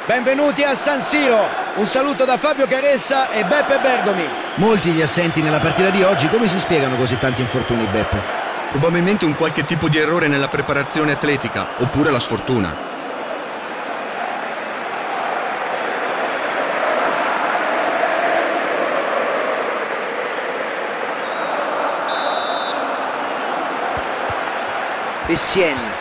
Benvenuti a San Siro, un saluto da Fabio Caressa e Beppe Bergomi. Molti gli assenti nella partita di oggi, come si spiegano così tanti infortuni, Beppe? Probabilmente un qualche tipo di errore nella preparazione atletica, oppure la sfortuna. Essien.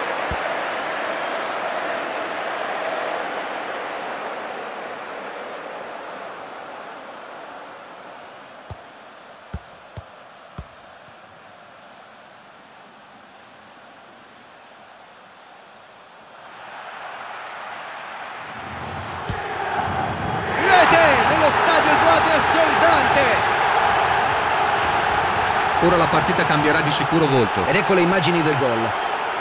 Nello stadio il vuoto è assordante. Ora la partita cambierà di sicuro volto. Ed ecco le immagini del gol.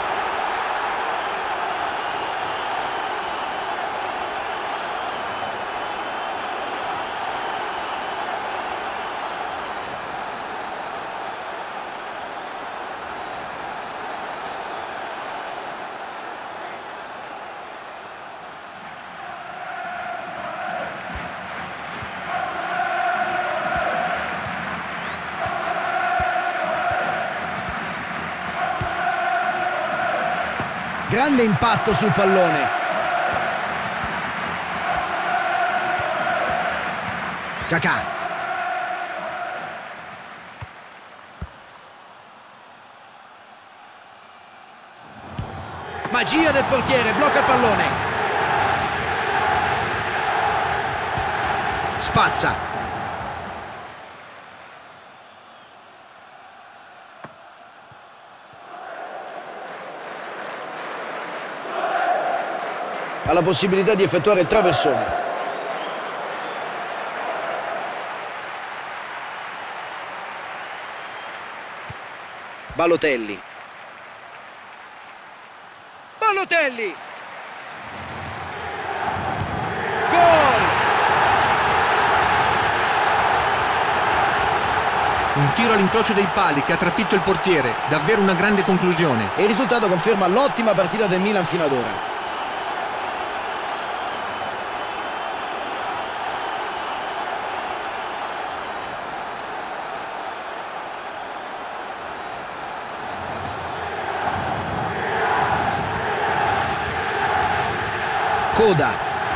Grande impatto sul pallone. Kakà. Magia del portiere, blocca il pallone. Spazza. Ha la possibilità di effettuare il traversone. Balotelli. Balotelli. Gol! Un tiro all'incrocio dei pali che ha trafitto il portiere. Davvero una grande conclusione. E il risultato conferma l'ottima partita del Milan fino ad ora. Coda.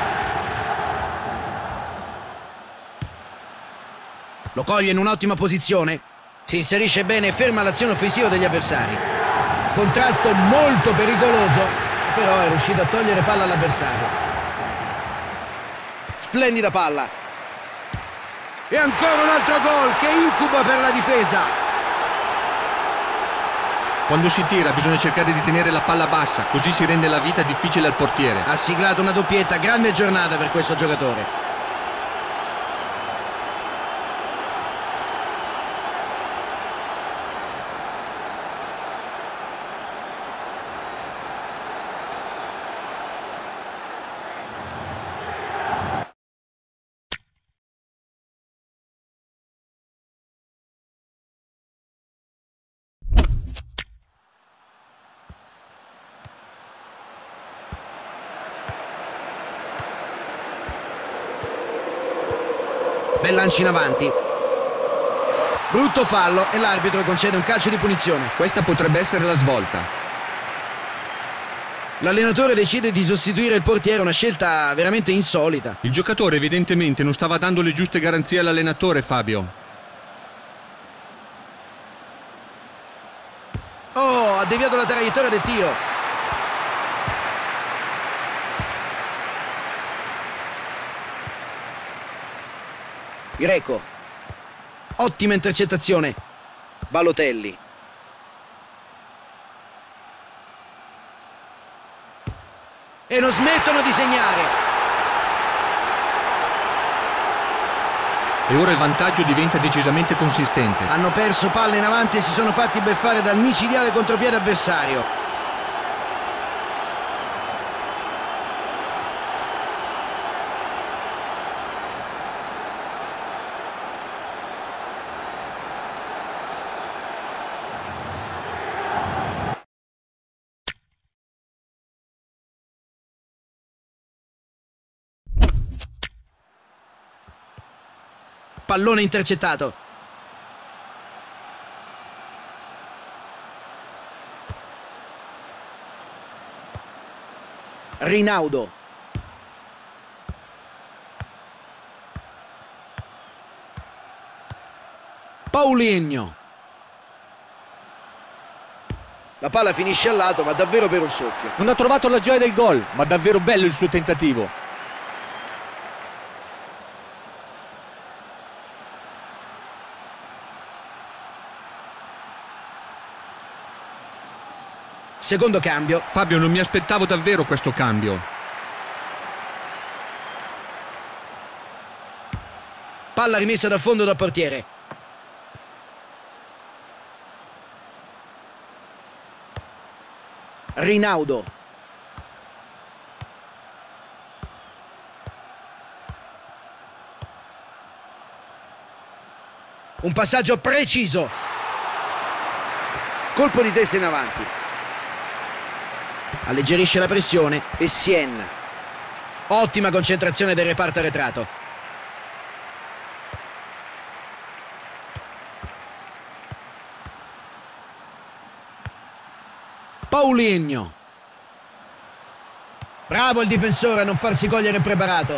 Lo coglie in un'ottima posizione. Si inserisce bene e ferma l'azione offensiva degli avversari. Contrasto molto pericoloso, però è riuscito a togliere palla all'avversario. Splendida palla. E ancora un altro gol che incuba per la difesa. Quando si tira bisogna cercare di tenere la palla bassa, così si rende la vita difficile al portiere. Ha siglato una doppietta, grande giornata per questo giocatore. Bel lancio in avanti. Brutto fallo e l'arbitro concede un calcio di punizione. Questa potrebbe essere la svolta. L'allenatore decide di sostituire il portiere, una scelta veramente insolita. Il giocatore evidentemente non stava dando le giuste garanzie all'allenatore, Fabio. Oh, ha deviato la traiettoria del tiro. Greco. Ottima intercettazione. Balotelli. E non smettono di segnare. E ora il vantaggio diventa decisamente consistente. Hanno perso palle in avanti e si sono fatti beffare dal micidiale contropiede avversario. Pallone intercettato. Rinaudo. Paulinho. La palla finisce al lato, ma davvero per un soffio. Non ha trovato la gioia del gol, ma davvero bello il suo tentativo. Secondo cambio. Fabio, non mi aspettavo davvero questo cambio. Palla rimessa dal fondo dal portiere. Rinaudo. Un passaggio preciso. Colpo di testa in avanti. Alleggerisce la pressione e Sien. Ottima concentrazione del reparto arretrato. Paulinho. Bravo il difensore a non farsi cogliere impreparato.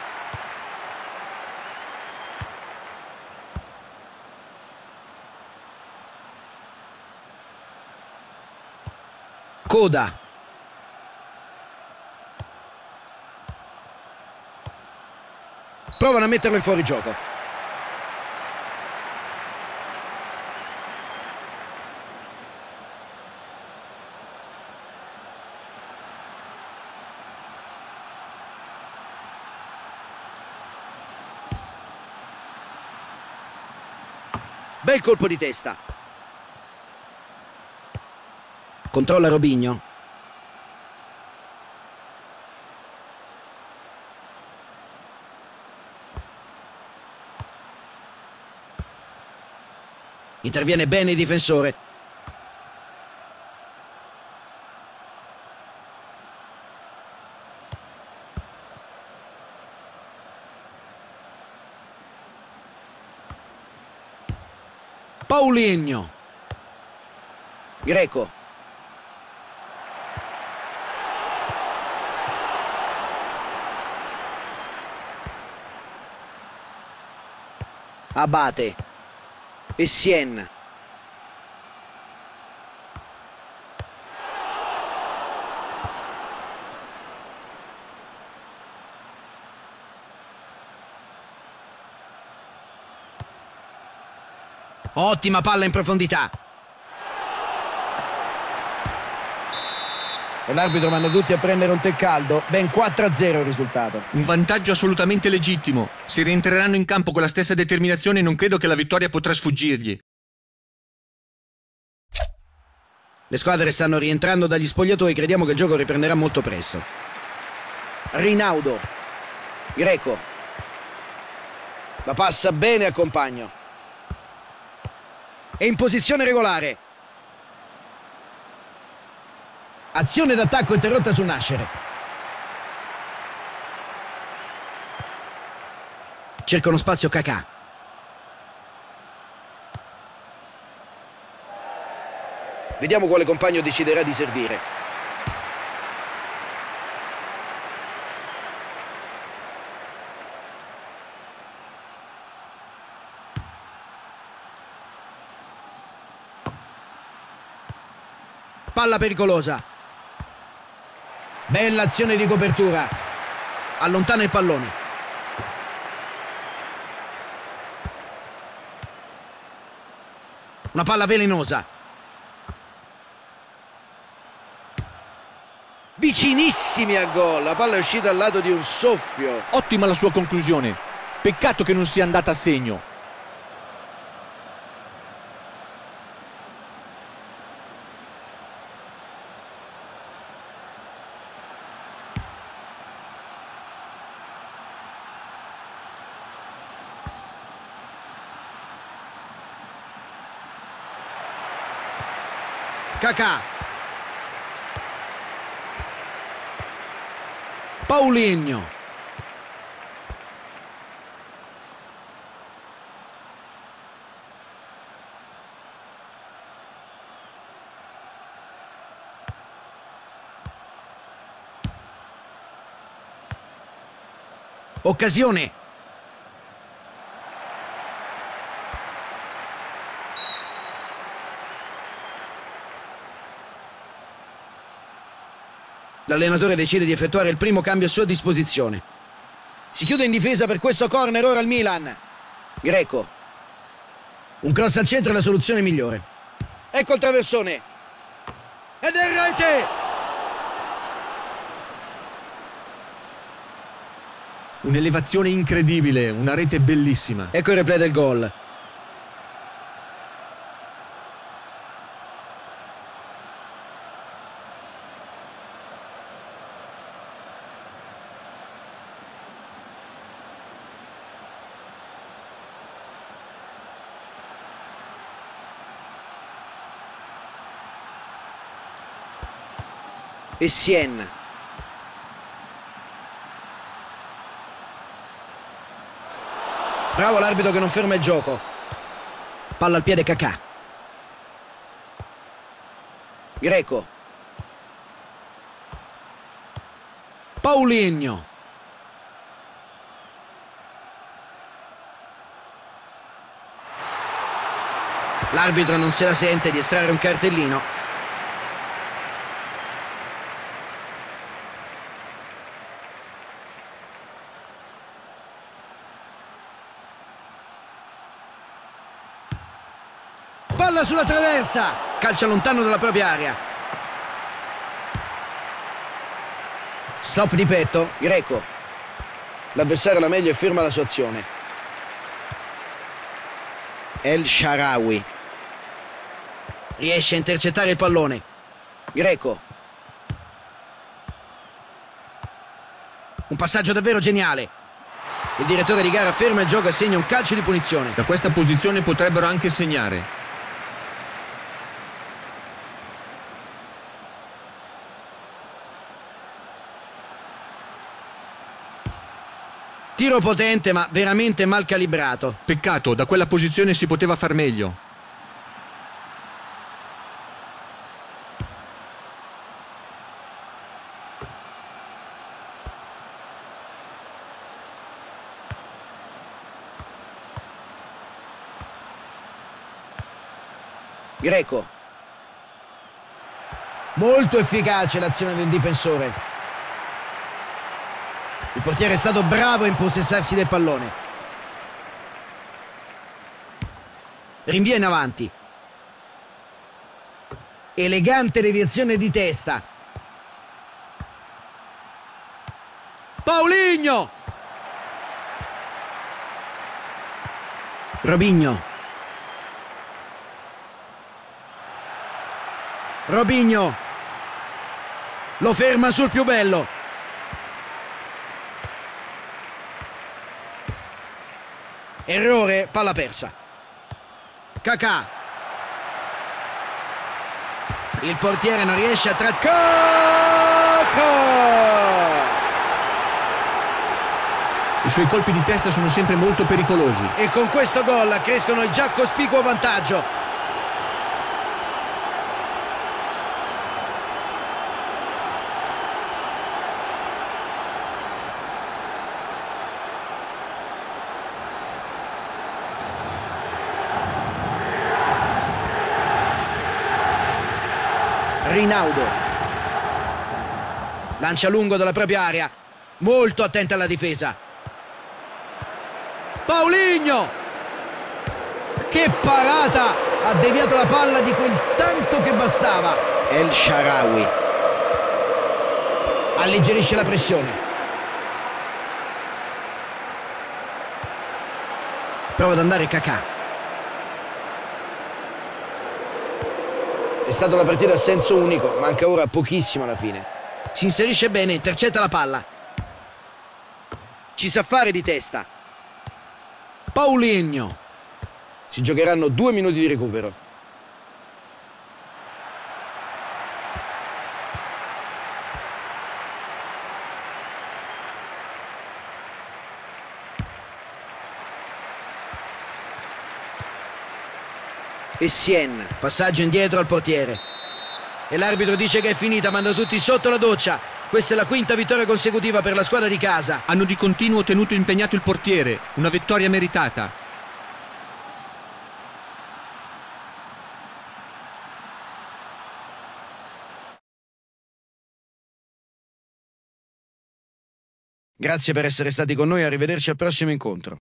Coda. Provano a metterlo in fuorigioco. Bel colpo di testa. Controlla Robinho. Interviene bene il difensore. Paulinho. Greco. Abate. E Sien. Ottima palla in profondità. E l'arbitro vanno tutti a prendere un tè caldo. Ben 4-0 il risultato. Un vantaggio assolutamente legittimo. Se rientreranno in campo con la stessa determinazione, non credo che la vittoria potrà sfuggirgli. Le squadre stanno rientrando dagli spogliatoi. Crediamo che il gioco riprenderà molto presto. Rinaudo. Greco. La passa bene al compagno. È in posizione regolare. Azione d'attacco interrotta su nascere. Cerca uno spazio Kakà. Vediamo quale compagno deciderà di servire. Palla pericolosa. Bella azione di copertura. Allontana il pallone. Una palla velenosa. Vicinissimi al gol. La palla è uscita al lato di un soffio. Ottima la sua conclusione. Peccato che non sia andata a segno. Kakà. Paulinho. Occasione. L'allenatore decide di effettuare il primo cambio a sua disposizione. Si chiude in difesa per questo corner ora il Milan. Greco. Un cross al centro è la soluzione migliore. Ecco il traversone. Ed è rete! Un'elevazione incredibile, una rete bellissima. Ecco il replay del gol. Essien. Bravo l'arbitro che non ferma il gioco. Palla al piede Kakà. Greco. Paulinho. L'arbitro non se la sente di estrarre un cartellino. Palla sulla traversa, calcia lontano dalla propria area. Stop di petto, Greco. L'avversario la meglio e ferma la sua azione. El Shaarawy. Riesce a intercettare il pallone. Greco. Un passaggio davvero geniale. Il direttore di gara ferma il gioco e segna un calcio di punizione. Da questa posizione potrebbero anche segnare. Tiro potente ma veramente mal calibrato. Peccato, da quella posizione si poteva far meglio. Greco. Molto efficace l'azione del difensore. Il portiere è stato bravo a impossessarsi del pallone. Rinvia in avanti. Elegante deviazione di testa. Paulinho. Robinho. Robinho. Lo ferma sul più bello. Errore, palla persa. Kakà. Il portiere non riesce a I suoi colpi di testa sono sempre molto pericolosi. E con questo gol crescono il già cospicuo vantaggio. Rinaudo. Lancia lungo dalla propria area. Molto attenta alla difesa. Paulinho. Che parata. Ha deviato la palla di quel tanto che bastava. El Shaarawy. Alleggerisce la pressione. Prova ad andare Kakà. È stata una partita a senso unico, manca ora pochissimo alla fine. Si inserisce bene, intercetta la palla. Ci sa fare di testa. Paulinho. Si giocheranno 2 minuti di recupero. Essien, passaggio indietro al portiere. E l'arbitro dice che è finita, manda tutti sotto la doccia. Questa è la quinta vittoria consecutiva per la squadra di casa. Hanno di continuo tenuto impegnato il portiere, una vittoria meritata. Grazie per essere stati con noi, arrivederci al prossimo incontro.